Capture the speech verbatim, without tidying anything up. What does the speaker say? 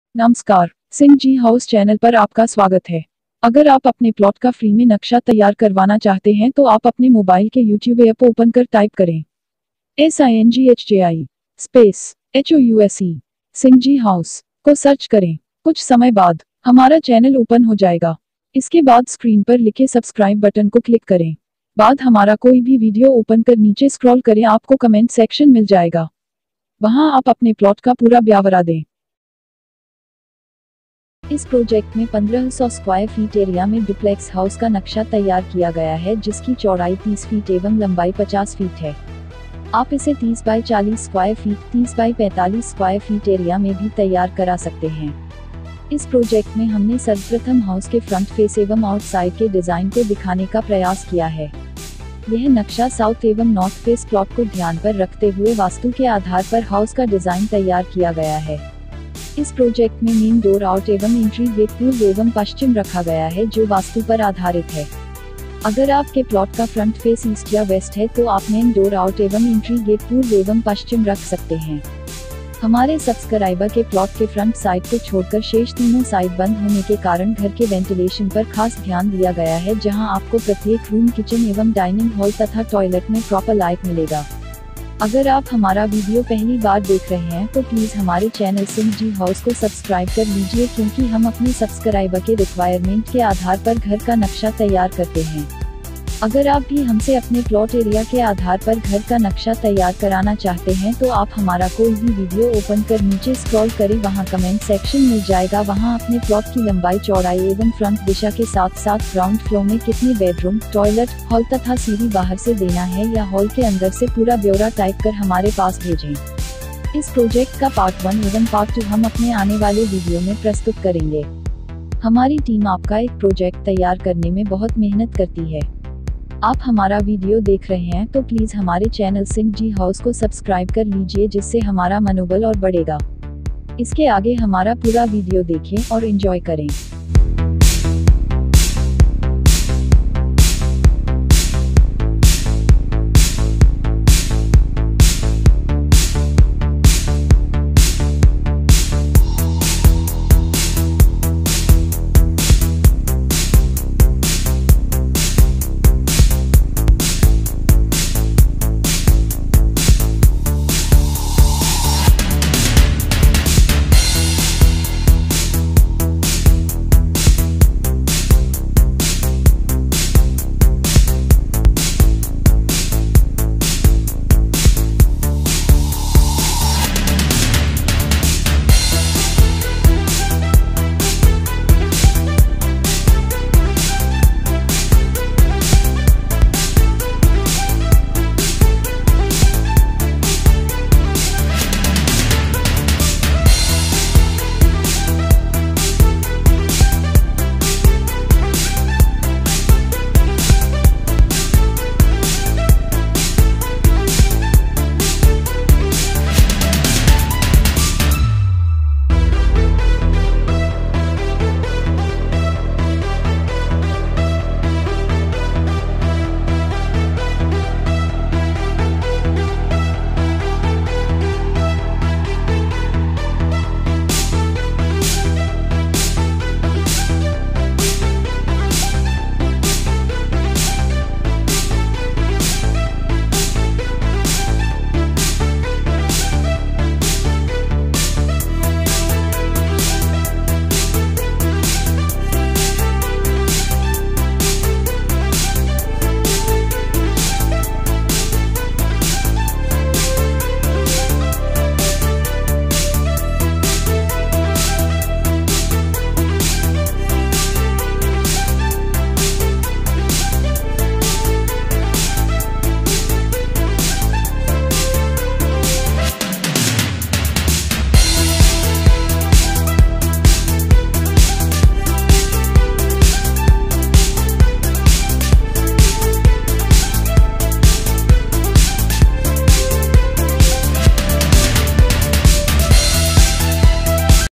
नमस्कार, Singh ji house channel पर आपका स्वागत है। अगर आप अपने प्लॉट का फ्री में नक्शा तैयार करवाना चाहते हैं तो आप अपने मोबाइल के यूट्यूब ऐप ओपन कर टाइप करें S I N G H J I space H O U S E Singh ji house को सर्च करें। कुछ समय बाद हमारा चैनल ओपन हो जाएगा। इसके बाद स्क्रीन पर लिखे सब्सक्राइब बटन को क्लिक करें। बाद हमारा कोई भी वीडियो ओपन कर नीचे स्क्रॉल करें, आपको कमेंट सेक्शन मिल जाएगा, वहां आप अपने प्लॉट का पूरा ब्यौरा दें। इस प्रोजेक्ट में पंद्रह सौ स्क्वायर फीट एरिया में डुप्लेक्स हाउस का नक्शा तैयार किया गया है, जिसकी चौड़ाई तीस फीट एवं लंबाई पचास फीट है। आप इसे तीस बाई चालीस स्क्वायर फीट, तीस बाई पैंतालीस स्क्वायर फीट एरिया में भी तैयार करा सकते हैं। इस प्रोजेक्ट में हमने सर्वप्रथम हाउस के फ्रंट फेस एवं आउटसाइड के डिजाइन को दिखाने का प्रयास किया है। यह नक्शा साउथ एवं नॉर्थ फेस प्लॉट को ध्यान पर रखते हुए वास्तु के आधार पर हाउस का डिजाइन तैयार किया गया है। इस प्रोजेक्ट में मेन डोर आउट एवं एंट्री गेट पूर्व एवं पश्चिम रखा गया है, जो वास्तु पर आधारित है। अगर आपके प्लॉट का फ्रंट फेस ईस्ट या वेस्ट है तो आप मेन डोर आउट एवं एंट्री गेट पूर्व एवं पश्चिम रख सकते हैं। हमारे सब्सक्राइबर के प्लॉट के फ्रंट साइड को छोड़कर शेष तीनों साइड बंद होने के कारण घर के वेंटिलेशन पर खास ध्यान दिया गया है, जहां आपको प्रत्येक रूम, किचन एवं डाइनिंग हॉल तथा टॉयलेट में प्रॉपर लाइट मिलेगा। अगर आप हमारा वीडियो पहली बार देख रहे हैं तो प्लीज हमारे चैनल सिंह जी हाउस को सब्सक्राइब कर लीजिए, क्योंकि हम अपने सब्सक्राइबर के रिक्वायरमेंट के आधार पर घर का नक्शा तैयार करते हैं। अगर आप भी हमसे अपने प्लॉट एरिया के आधार पर घर का नक्शा तैयार कराना चाहते हैं तो आप हमारा कोई भी वीडियो ओपन कर नीचे स्क्रॉल करें, वहां कमेंट सेक्शन मिल जाएगा, वहां अपने प्लॉट की लंबाई, चौड़ाई एवं फ्रंट दिशा के साथ साथ ग्राउंड फ्लोर में कितने बेडरूम, टॉयलेट, हॉल तथा सीढ़ी बाहर से देना है या हॉल के अंदर से पूरा ब्यौरा टाइप कर हमारे पास भेजें। इस प्रोजेक्ट का पार्ट वन एवं पार्ट टू हम अपने आने वाले वीडियो में प्रस्तुत करेंगे। हमारी टीम आपका एक प्रोजेक्ट तैयार करने में बहुत मेहनत करती है। आप हमारा वीडियो देख रहे हैं तो प्लीज हमारे चैनल सिंह जी हाउस को सब्सक्राइब कर लीजिए, जिससे हमारा मनोबल और बढ़ेगा। इसके आगे हमारा पूरा वीडियो देखें और एंजॉय करें।